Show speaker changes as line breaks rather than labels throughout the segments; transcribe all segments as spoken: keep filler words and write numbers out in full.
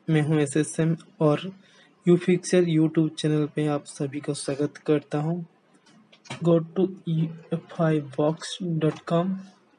मैं हूं S S M और यू फिक्सर यूट्यूब चैनल पे आप सभी को स्वागत करता हूं। Go to E F I box dot com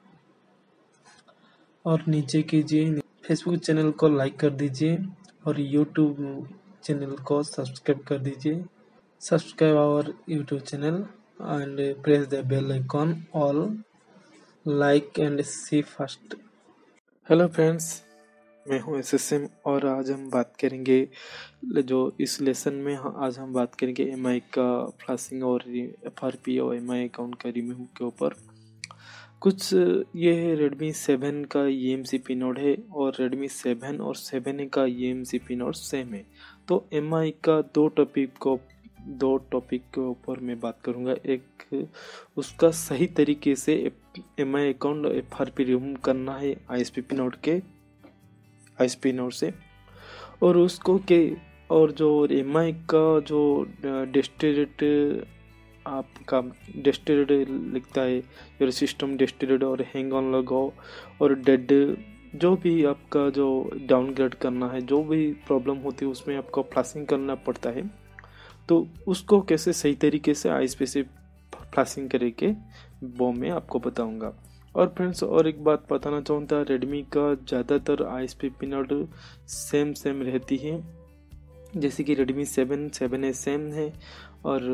और नीचे कीजिए, फेसबुक चैनल को लाइक कर दीजिए और यूट्यूब चैनल को सब्सक्राइब कर दीजिए। Subscribe our YouTube channel and press the bell icon all like and see first. Hello friends, मैं हूं एस एस एम और आज हम बात करेंगे जो इस लेसन में आज हम बात करेंगे एम आई का फ्लैशिंग और एफ आर पी और एम आई अकाउंट का रिमूव के ऊपर। कुछ ये है रेडमी सेवन का E M C pin node है और रेडमी सेवन और सेवन ए का E M C pin node same है। तो एम आई का दो टॉपिक को दो टॉपिक के ऊपर मैं बात करूंगा। एक उसका सही तरीके से M I account F R P remove करना है I S P pin node के आई एस पी नोड से, और उसको के और जो एम आई का जो डेस्टिनेट आपका डेस्टिनेट लिखता है जो सिस्टम डेस्टिनेट और हैंग ऑन लगाओ और डेड जो भी आपका जो डाउनग्रेड करना है, जो भी प्रॉब्लम होती है उसमें आपको फ्लैशिंग करना पड़ता है। तो उसको कैसे सही तरीके से आई एस पी से फ्लैशिंग करके वो मैं आपको बताऊंगा। और फ्रेंड्स और एक बात बताना चाहूँगा, रेडमी का ज़्यादातर I S P pin node same same रहती है, जैसे कि Redmi seven seven A same है और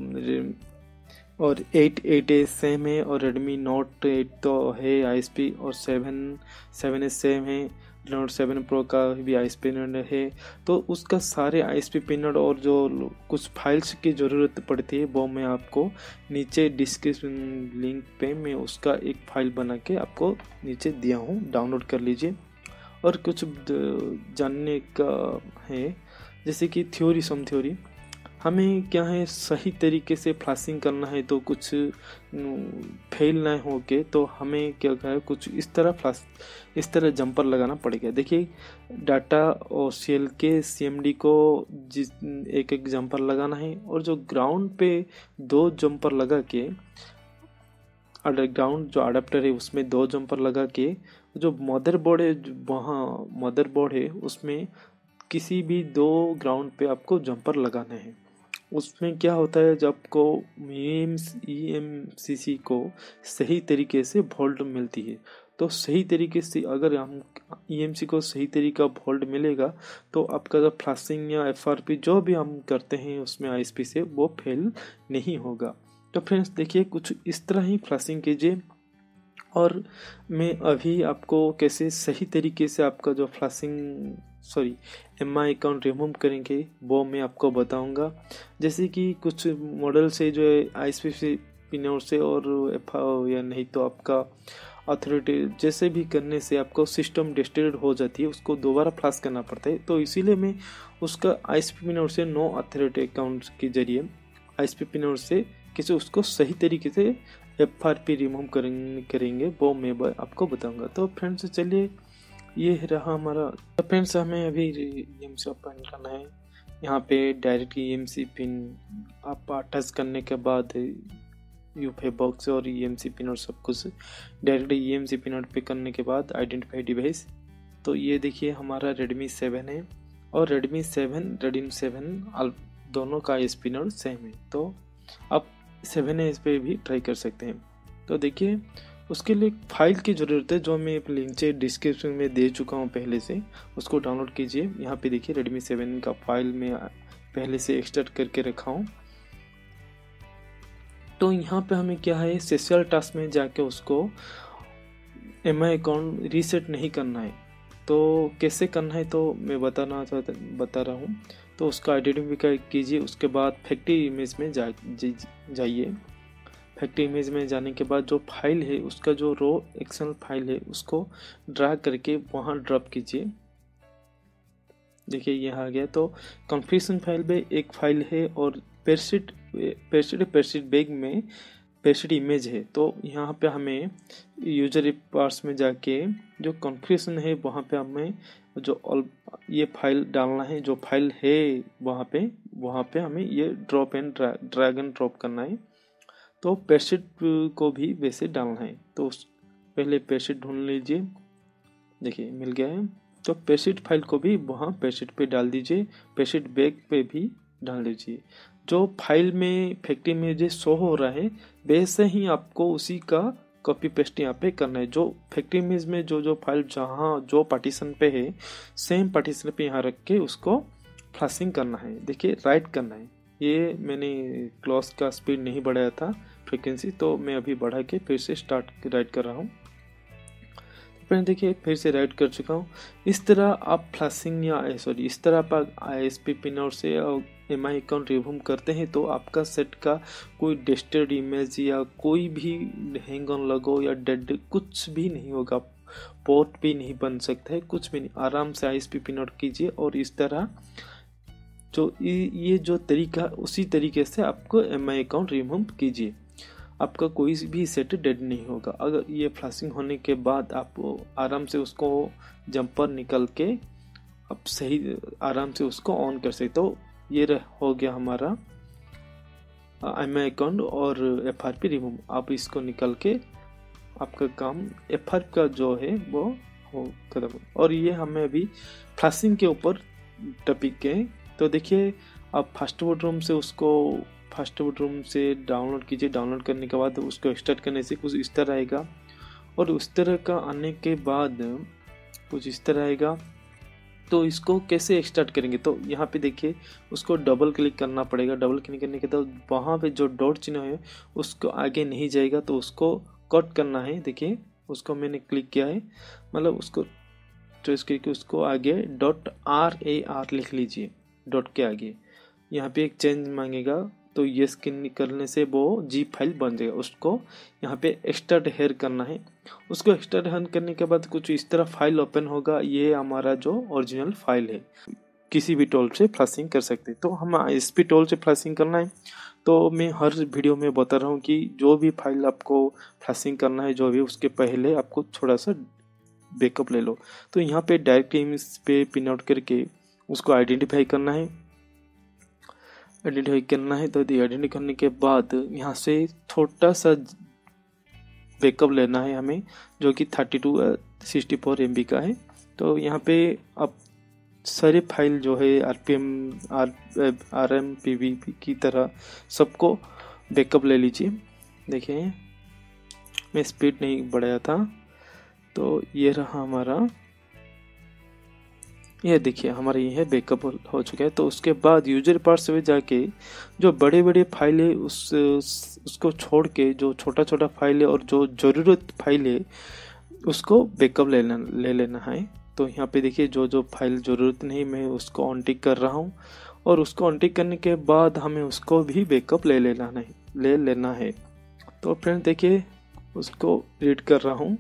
और एट एट ए सेम है और रेडमी नोट एट तो है आई एस पी और सेवन सेवन ए सेम है। नोट सेवन प्रो का भी I S P pin node है। तो उसका सारे I S P pin node और जो कुछ फाइल्स की ज़रूरत पड़ती है वो मैं आपको नीचे डिस्क्रिप्शन लिंक पे मैं उसका एक फाइल बना के आपको नीचे दिया हूँ, डाउनलोड कर लीजिए। और कुछ जानने का है, जैसे कि थ्योरी सम थ्योरी हमें क्या है सही तरीके से फ्लैशिंग करना है तो कुछ फेल ना हो के तो हमें क्या है कुछ इस तरह फ्लैश इस तरह जंपर लगाना पड़ेगा। देखिए डाटा और सी एल के सी एम डी को जिस एक एक जंपर लगाना है और जो ग्राउंड पे दो जंपर लगा के अंडरग्राउंड जो अडेप्टर है उसमें दो जंपर लगा के जो मदरबोर्ड है वहाँ मदरबोर्ड है उसमें किसी भी दो ग्राउंड पे आपको जंपर लगाने हैं। उसमें क्या होता है जब को ई एम सी सी को सही तरीके से वोल्ट मिलती है, तो सही तरीके से अगर हम ई एम सी को सही तरीका वोल्ट मिलेगा तो आपका जो फ्लैशिंग या एफ आर पी जो भी हम करते हैं उसमें आई एस पी से वो फेल नहीं होगा। तो फ्रेंड्स देखिए कुछ इस तरह ही फ्लैशिंग कीजिए और मैं अभी आपको कैसे सही तरीके से आपका जो flashing sorry M I account remove करेंगे वो मैं आपको बताऊंगा। जैसे कि कुछ मॉडल से जो है आई एस पी से पिन नोड से और एफ या नहीं तो आपका अथॉरिटी जैसे भी करने से आपको सिस्टम डिस्ट्रेक्टेड हो जाती है, उसको दोबारा फ्लैश करना पड़ता है। तो इसीलिए मैं उसका I S P pin node से नो अथॉरिटी अकाउंट के जरिए I S P pin node से किसी उसको सही तरीके से एफ आर पी रिमूव करेंगे करेंगे वो मैं आपको बताऊंगा। तो फ्रेंड्स चलिए ये रहा हमारा। तो फ्रेंड्स हमें अभी ई एम सी ओपन करना है। यहाँ पे direct E M C pin आप टच करने के बाद यूफे बॉक्स और ई एम सी पिन और सब कुछ direct E M C pin पे करने के बाद आइडेंटिफाई डिवाइस। तो ये देखिए हमारा रेडमी सेवन है और रेडमी सेवन रेडमी सेवन दोनों का I S P node same है, तो आप सेवन एस पे भी ट्राई कर सकते हैं। तो देखिए उसके लिए फाइल की ज़रूरत है जो मैं नीचे डिस्क्रिप्शन में दे चुका हूँ पहले से, उसको डाउनलोड कीजिए। यहाँ पे देखिए रेडमी सेवन का फाइल में पहले से एक्सट्रैक्ट करके रखा हूँ। तो यहाँ पे हमें क्या है स्पेशल टास्क में जाके उसको एम आई अकाउंट रीसेट नहीं करना है। तो कैसे करना है तो मैं बताना चाहता बता रहा हूँ। तो उसका आइडेंटिफाई कीजिए, उसके बाद फैक्ट्री इमेज में जा जाइए। फैक्ट्री इमेज में जाने के बाद जो फाइल है उसका जो रो एक्सएल फाइल है उसको ड्रैग करके वहाँ ड्रॉप कीजिए। देखिए ये आ गया। तो कॉन्फ़िगरेशन फाइल में एक फाइल है और पेरशीट पेरशीट पेरशीट बैग में पेरशीट इमेज है। तो यहाँ पे हमें यूजर पार्ट्स में जाके जो कॉन्फ़िगरेशन है वहाँ पे हमें जो ये फाइल डालना है, जो फाइल है वहाँ पे वहाँ पे हमें ये drop and drag and drop करना है। तो पेरशीट को भी वैसे डालना है। तो पहले पेरशीट ढूंढ लीजिए, देखिए मिल गया है। तो पेस्ट फाइल को भी वहाँ पेस्ट पे डाल दीजिए, पेस्ट बैग पे भी डाल दीजिए। जो फाइल में फैक्ट्री इमेज शो हो रहा है वैसे ही आपको उसी का कॉपी पेस्ट यहाँ पे करना है। जो फैक्ट्री इमेज में जो जो फाइल जहाँ जो पार्टीशन पे है सेम पार्टीशन पे यहाँ रख के उसको फ्लैशिंग करना है। देखिए राइट करना है। ये मैंने क्लॉज का स्पीड नहीं बढ़ाया था फ्रीक्वेंसी, तो मैं अभी बढ़ा के फिर से स्टार्ट राइट कर रहा हूँ। फ्रेंड देखिए फिर से राइट कर चुका हूँ। इस तरह आप फ्लैशिंग या सॉरी इस तरह आप I S P pin out से एम आई अकाउंट रिमूव करते हैं तो आपका सेट का कोई डिस्टर्ड इमेज या कोई भी हैंग ऑन लगो या डेड कुछ भी नहीं होगा, पोर्ट भी नहीं बन सकता है, कुछ भी नहीं। आराम से I S P pin out कीजिए और इस तरह जो ये जो तरीका उसी तरीके से आपको एम आई अकाउंट रिमूव कीजिए। आपका कोई भी सेट डेड नहीं होगा। अगर ये फ्लैशिंग होने के बाद आप आराम से उसको जंपर निकल के आप सही आराम से उसको ऑन कर सकते हो। ये हो गया हमारा एम आई अकाउंट और एफ आर पी रिमूव। आप इसको निकल के आपका काम एफ आर पी का जो है वो हो खत्म। और ये हमें अभी फ्लैशिंग के ऊपर टॉपिक के, तो देखिए आप फास्टवुड रूम से उसको फास्टवुड रूम से डाउनलोड कीजिए। डाउनलोड करने के बाद उसको एक्सट्रैक्ट करने से कुछ इस तरह आएगा और उस तरह का आने के बाद कुछ इस तरह आएगा। तो इसको कैसे एक्सट्रैक्ट करेंगे, तो यहाँ पे देखिए उसको डबल क्लिक करना पड़ेगा। डबल क्लिक करने के बाद वहाँ पे जो डॉट चिन्ह है उसको आगे नहीं जाएगा तो उसको कट करना है। देखिए उसको मैंने क्लिक किया है, मतलब उसको चॉइस करके उसको आगे डॉट आर ए आर लिख लीजिए। डॉट के आगे यहाँ पे एक चेंज मांगेगा तो ये स्किन करने से वो जी फाइल बन जाएगा। उसको यहाँ पे एक्सट्रैक्ट हेयर करना है। उसको एक्सट्रैक्ट हेयर करने के बाद कुछ इस तरह फाइल ओपन होगा। ये हमारा जो ओरिजिनल फाइल है, किसी भी टूल से फ्लैशिंग कर सकते हैं। तो हम इस भी टूल से फ्लैशिंग करना है तो मैं हर वीडियो में बता रहा हूँ कि जो भी फाइल आपको फ्लैशिंग करना है जो भी उसके पहले आपको थोड़ा सा बैकअप ले लो। तो यहाँ पे डायरेक्ट इमेज पे पिन आउट करके उसको आइडेंटिफाई करना है। आइडेंटिफाई करना है तो आइडेंटिफाई करने के बाद यहाँ से छोटा सा बैकअप लेना है हमें, जो कि thirty two sixty four M B का है। तो यहाँ पे आप सारे फाइल जो है R P M R R M P V की तरह सबको बैकअप ले लीजिए। देखिए मैं स्पीड नहीं बढ़ाया था। तो ये रहा हमारा, ये देखिए हमारा ये है बैकअप हो चुका है। तो उसके बाद यूजर पार्ट्स में जाके जो बड़े बड़े फाइल है उस उसको छोड़ के जो छोटा छोटा फाइल है और जो ज़रूरत फाइल है उसको बैकअप लेना ले लेना है। तो यहाँ पे देखिए जो जो फाइल ज़रूरत नहीं मैं उसको अनटिक कर रहा हूँ और उसको अनटिक करने के बाद हमें उसको भी बैकअप ले लेना है ले लेना है। तो फ्रेंड देखिए उसको रीड कर रहा हूँ।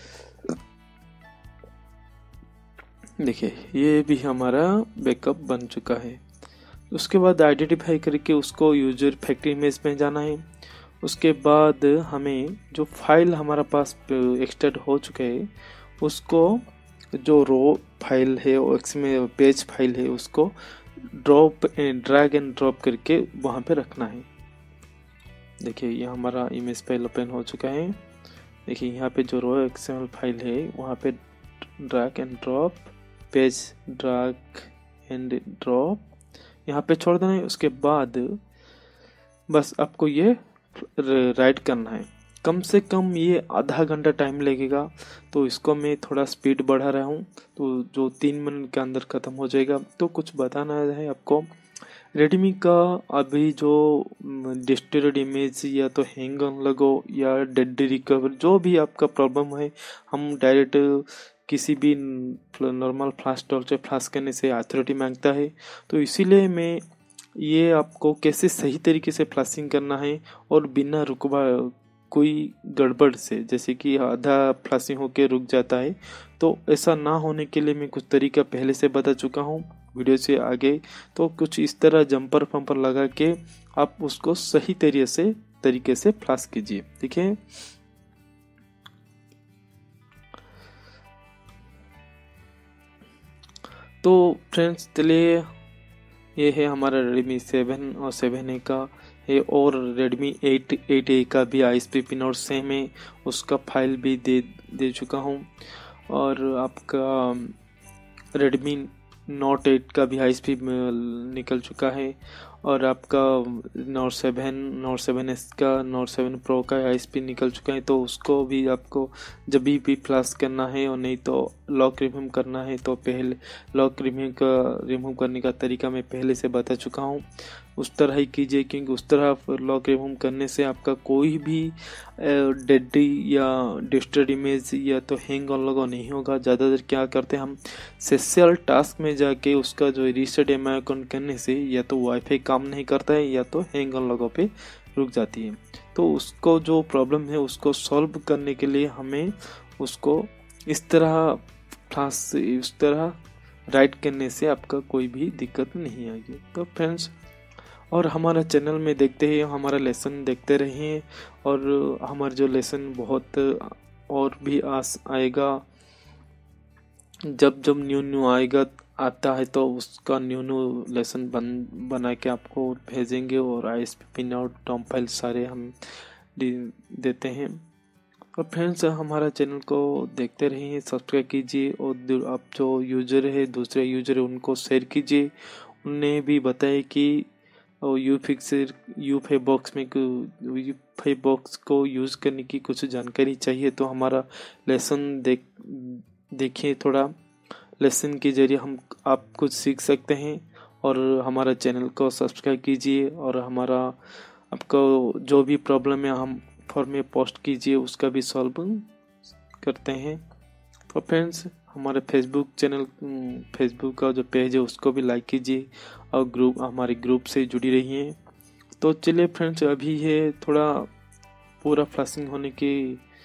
देखिए ये भी हमारा बैकअप बन चुका है। उसके बाद आइडेंटिफाई करके उसको यूजर फैक्ट्री इमेज में जाना है। उसके बाद हमें जो फाइल हमारा पास एक्सट्रैक्ट हो चुके है उसको जो रो फाइल है उसमें पेज फाइल है उसको ड्रॉप ड्रैग एंड ड्रॉप करके वहाँ पे रखना है। देखिए ये हमारा इमेज फाइल ओपन हो चुका है। देखिए यहाँ पे जो रो एक्सएमएल फाइल है वहाँ पे drag and drop page drag and drop यहाँ पे छोड़ देना है। उसके बाद बस आपको ये राइट करना है। कम से कम ये आधा घंटा टाइम लगेगा। तो इसको मैं थोड़ा स्पीड बढ़ा रहा हूँ तो जो तीन मिनट के अंदर ख़त्म हो जाएगा। तो कुछ बताना है आपको, रेडमी का अभी जो डिस्टर्ड इमेज या तो हैंग ऑन लगो या डेड रिकवर जो भी आपका प्रॉब्लम है हम डायरेक्ट किसी भी नॉर्मल फ्लैश टॉर्च से फ्लैश करने से अथॉरिटी मांगता है। तो इसीलिए मैं ये आपको कैसे सही तरीके से फ्लैशिंग करना है और बिना रुकवा कोई गड़बड़ से, जैसे कि आधा फ्लैशिंग होके रुक जाता है, तो ऐसा ना होने के लिए मैं कुछ तरीका पहले से बता चुका हूँ वीडियो से आगे। तो कुछ इस तरह जंपर फंपर लगा के आप उसको सही तरीके से तरीके से फ्लैश कीजिए। ठीक है। तो फ्रेंड्स चलिए ये है हमारा रेडमी सेवन और सेवन ए का है और रेडमी एट एट ए का भी आई एस पी पिन और सेम है, उसका फाइल भी दे दे चुका हूँ। और आपका रेडमी नोट एट का भी हाई स्पीड निकल चुका है, और आपका note seven note seven S का नोट सेवन प्रो का हाई स्पीड निकल चुका है। तो उसको भी आपको जब भी भी फ्लैश करना है और नहीं तो लॉक रिमूव करना है तो पहले लॉक रिमूव का रिमूव करने का तरीका मैं पहले से बता चुका हूँ, उस तरह ही कीजिए, क्योंकि उस तरह लॉक रिमूव करने से आपका कोई भी डेड या डिस्टर्ड इमेज या तो हैंग ऑन लॉग नहीं होगा। ज़्यादातर क्या करते हैं हम, सेशल टास्क में जाके उसका जो रीसेट एम आई अकाउंट करने से या तो वाईफाई काम नहीं करता है या तो हैंग ऑन लॉगों पे रुक जाती है। तो उसको जो प्रॉब्लम है उसको सॉल्व करने के लिए हमें उसको इस तरह फ्लास इस तरह राइट करने से आपका कोई भी दिक्कत नहीं आएगी। तो फ्रेंड्स, और हमारा चैनल में देखते हैं, हमारा लेसन देखते रहिए, और हमारा जो लेसन बहुत और भी आस आएगा, जब जब न्यू न्यू आएगा आता है तो उसका न्यू न्यू लेसन बन बना के आपको भेजेंगे, और I S P pin out टॉम फाइल सारे हम देते हैं। और फ्रेंड्स, हमारा चैनल को देखते रहिए, सब्सक्राइब कीजिए, और आप जो यूजर है दूसरे यूजर है उनको शेयर कीजिए, उन्हें भी बताइए कि और U fix U F box में यू फे बॉक्स को यूज़ करने की कुछ जानकारी चाहिए तो हमारा लेसन देख देखिए, थोड़ा लेसन के जरिए हम आप कुछ सीख सकते हैं। और हमारा चैनल को सब्सक्राइब कीजिए, और हमारा आपको जो भी प्रॉब्लम है हम फॉर्म में पोस्ट कीजिए, उसका भी सॉल्व करते हैं। तो फ्रेंड्स, हमारे फेसबुक चैनल फेसबुक का जो पेज है उसको भी लाइक कीजिए, और ग्रुप हमारे ग्रुप से जुड़ी रहिए। तो चलिए फ्रेंड्स, अभी है थोड़ा पूरा फ्लैशिंग होने की,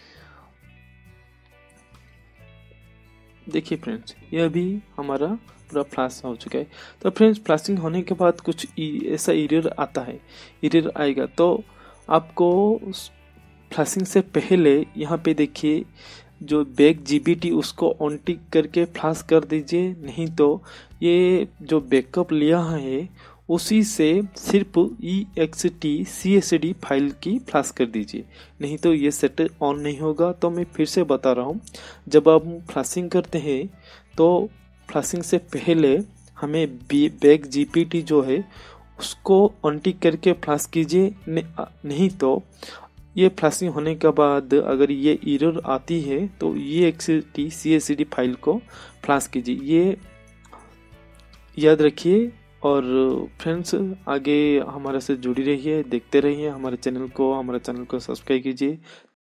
देखिए फ्रेंड्स, ये अभी हमारा पूरा फ्लैश हो चुका है। तो फ्रेंड्स, फ्लैशिंग होने के बाद कुछ ऐसा एरर आता है, एरर आएगा तो आपको फ्लैशिंग से पहले यहाँ पे देखिए जो बैक जीबीटी उसको ऑन टिक करके फ्लैश कर दीजिए, नहीं तो ये जो बैकअप लिया है उसी से सिर्फ E X T C S D file की फ्लैश कर दीजिए, नहीं तो ये सेट ऑन नहीं होगा। तो मैं फिर से बता रहा हूँ, जब आप फ्लैशिंग करते हैं तो फ्लैशिंग से पहले हमें बैक जीपीटी जो है उसको ऑन टिक करके फ्लैश कीजिए, नहीं तो ये फ्लैशिंग होने के बाद अगर ये एरर आती है तो ये X T C S D file को फ्लैश कीजिए, ये याद रखिए। और फ्रेंड्स, आगे हमारे से जुड़ी रहिए, देखते रहिए हमारे चैनल को हमारे चैनल को सब्सक्राइब कीजिए।